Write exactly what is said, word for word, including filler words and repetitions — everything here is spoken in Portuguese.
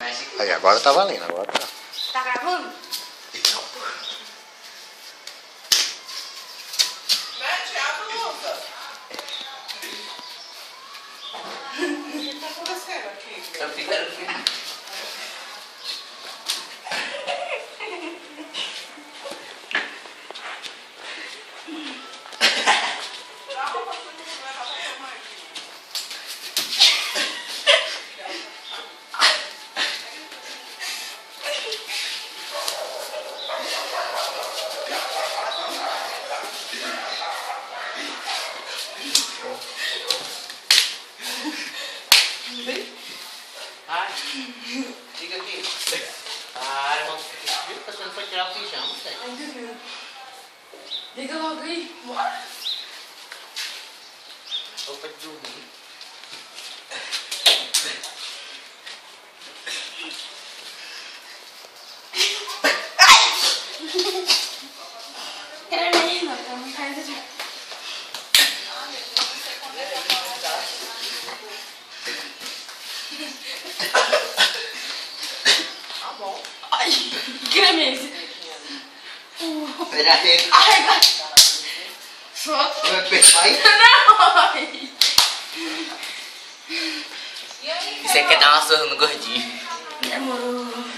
Aí, agora tá valendo, agora tá. Tá gravando? Mete a blusa. O que tá acontecendo aqui? Eu fiquei filho. Dá a roupa pra você levar pra sua mãe. Ai, fica aqui. Ah, irmão, viu que você não foi tirar o pijama, sério? Ainda não. Liga logo aí. Bora. Roupa de dormir. Era mesmo, eu não quero dizer. Tá bom. Ai, que é mesmo? Peraí. Ai, gato. Solta. Vai pegar aí? Não, ai. Você quer dar uma surra no gordinho? Demorou.